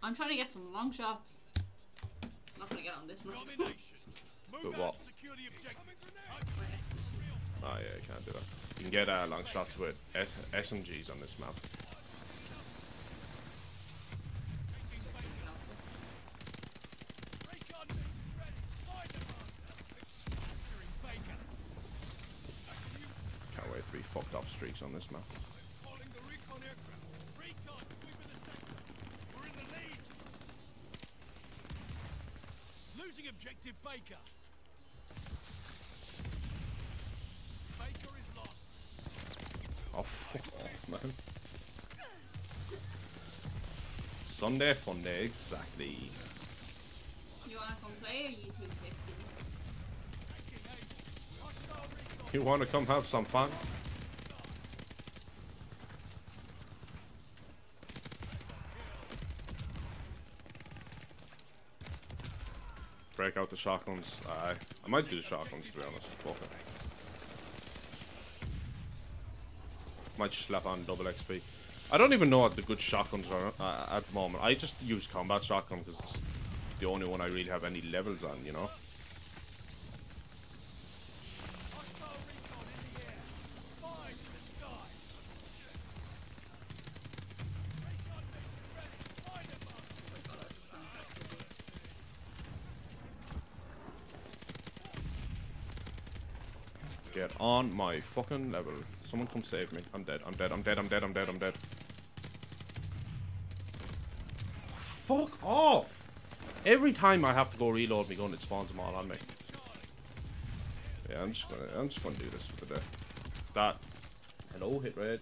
I'm trying to get some long shots. I'm not gonna get on this one. But what? Oh yeah, you can't do that. You can get long shots with SMGs on this map. Can't wait to be fucked up streaks on this map. Losing objective Baker. Baker is lost. Oh fuck off, man. Sunday fun day, exactly. You wanna come play or you too sexy? You wanna come have some fun? Break out the shotguns. I might do the shotguns to be honest. Fuck it. Might slap on double XP. I don't even know what the good shotguns are at the moment. I just use combat shotgun because it's the only one I really have any levels on, you know? Get on my fucking level. Someone come save me. I'm dead. I'm dead. I'm dead. I'm dead. I'm dead. I'm dead. Fuck off! Every time I have to go reload my gun, it spawns them all on me. Yeah, I'm just gonna do this for the day. That. Hello, hit rage.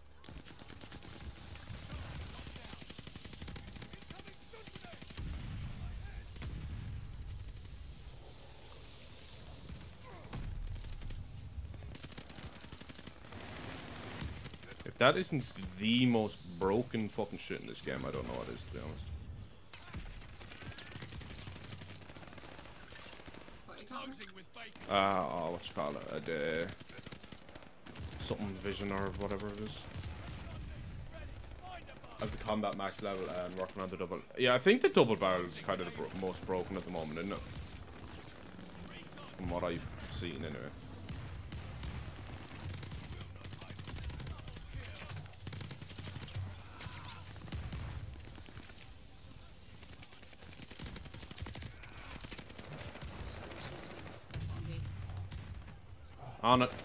If that isn't the most broken fucking shit in this game, I don't know what is, to be honest. Oh, what you call it? The something vision or whatever it is. At the combat max level and working on the double. Yeah, I think the double barrel is kind of the most broken at the moment, isn't it? From what I've seen, anyway. On it.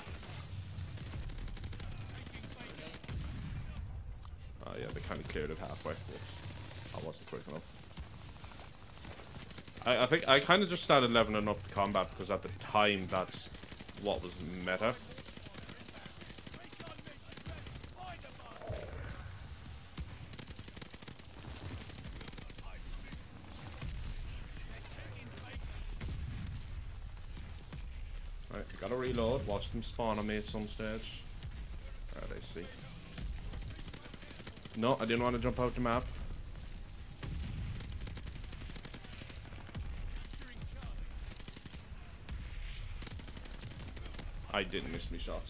Oh yeah, they kind of cleared it halfway, but I wasn't quick enough. I think I kind of just started leveling up the combat because at the time that's what was meta. Right, gotta reload. Watch them spawn on me at some stage. Alright, I see. No, I didn't want to jump out the map. I didn't miss me shots.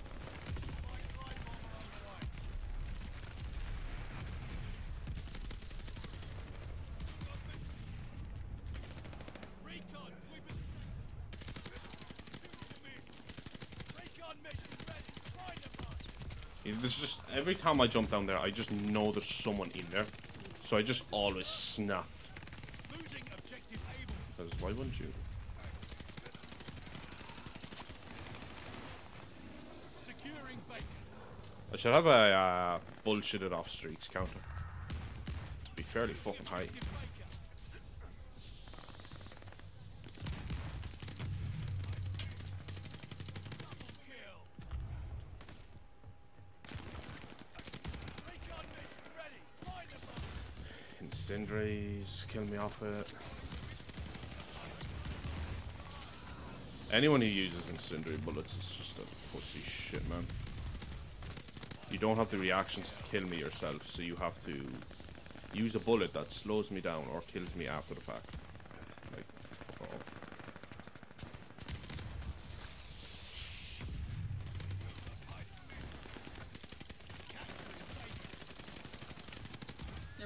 There's just every time I jump down there, I just know there's someone in there, so I just always snap. Because why wouldn't you? I should have a bullshitted off streaks counter. To be fairly fucking high. Incendiaries, kill me off it. Anyone who uses incendiary bullets is just a pussy shit, man. You don't have the reactions to kill me yourself, so you have to use a bullet that slows me down or kills me after the fact. Like, fuck off.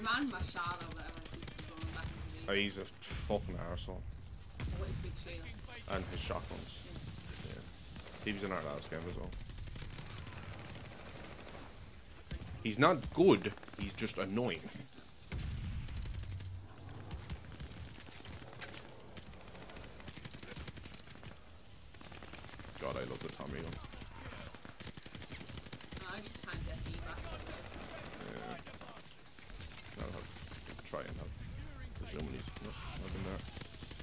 Your man Mashal or whatever keeps going back into the Oh, he's a fucking arsehole. What is Big Shield? And his shotguns. Yeah. He was in our last game as well. He's not good, he's just annoying. God, I love the Tommy gun. No, I just can't get feedback. Yeah. I'll have try and have presumably not in there.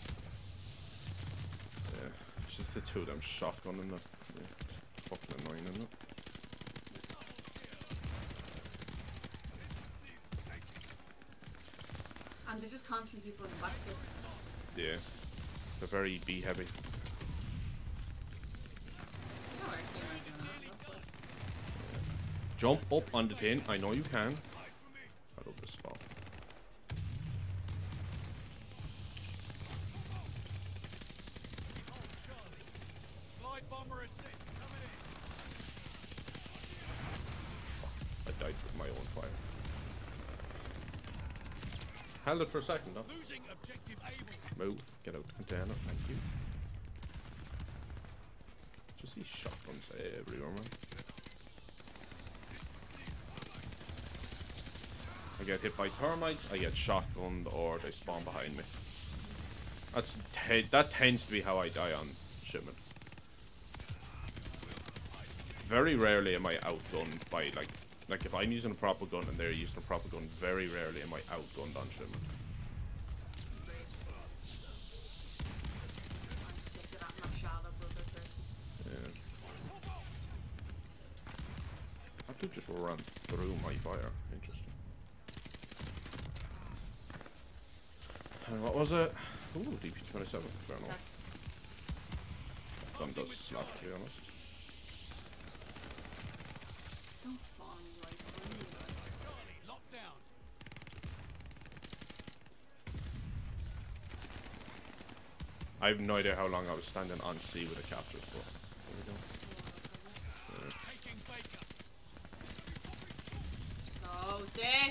Yeah. It's just the two of them shotgunning that. Yeah. It's fucking annoying, isn't it? And they're just constantly people in the back here. Yeah. They're very B heavy. You know where you are doing that, that's what. Jump up on the tin. I know you can. I love this spot. Glide bomber is set. Coming in. I died with my own fire. Held it for a second, though. Losing objective able. Move. Get out the container. Thank you. Just these shotguns everywhere, man. I get hit by termites, I get shotgunned, or they spawn behind me. That tends to be how I die on shipment. Very rarely am I outgunned by like if I'm using a proper gun and they're using a proper gun, very rarely am I outgunned on shipment. I'm sick of that Mashal brother person. Yeah. That dude just ran through my fire. Interesting. And what was it? Ooh, DP27. Fair enough. Gun does slap, to be honest. Don't spawn me right on me. Charlie, locked down. I have no idea how long I was standing on C with a capture, but there we go. Taking Baker. So sick!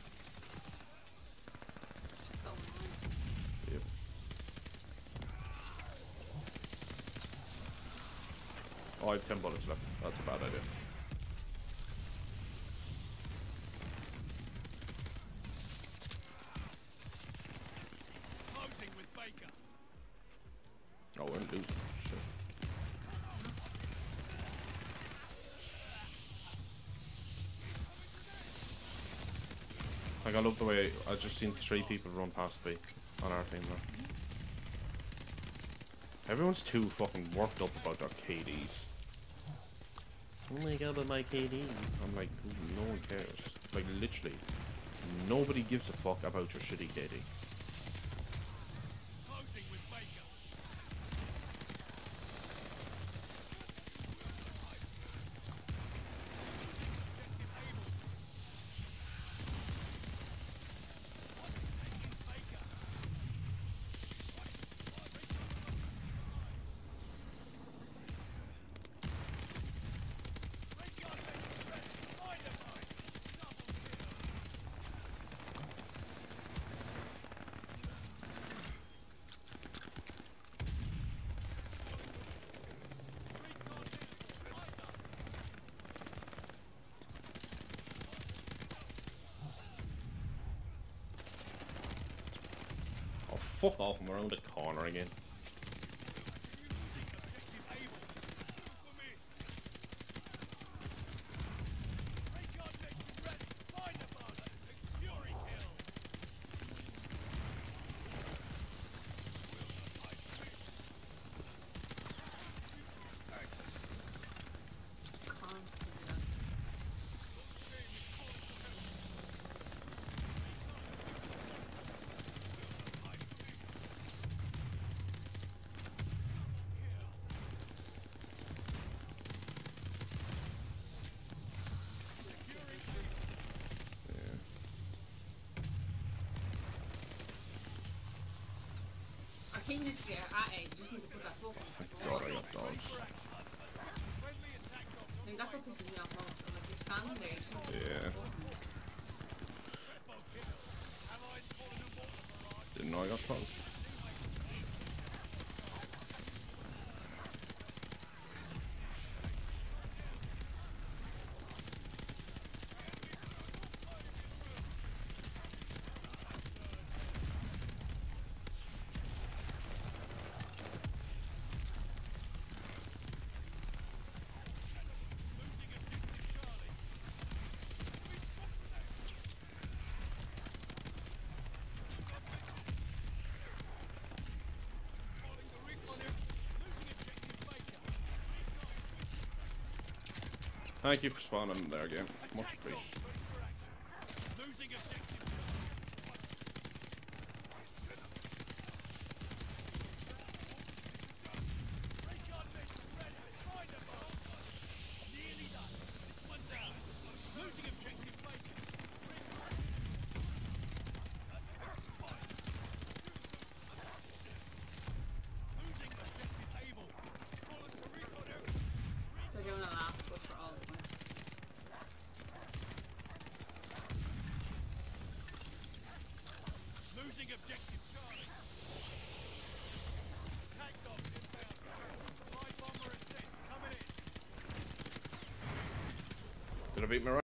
It's just so annoying. Yep. Oh, I have 10 bullets left. That's a bad idea. Closing with Baker. Oh, we're losing. Shit. Like, I love the way I just seen 3 people run past me on our team now. Everyone's too fucking worked up about their KDs. Oh my god, but my KD. I'm like, no one cares. Like, literally, nobody gives a fuck about your shitty KD. Closing with Baker. Oh, fuck off, I'm around the corner again. Constantly. Yeah. I think this year at age, you just need to put that fucking God, I got dogs. I think that's what pisses me off most. I'm like, you're standing there, you just need to Yeah. put the fucking- Didn't know I got punked. Thank you for spawning in there, game. Much appreciated. Losing objective. Recon mission ready. Find them all. Nearly done. This one's out. Losing objective Baker. Losing objective Able. Bullets are recon out. They're doing a last push for all of them. Losing objective Charlie. Tactics inbound. Supply bomber is set. Coming in. Did I beat my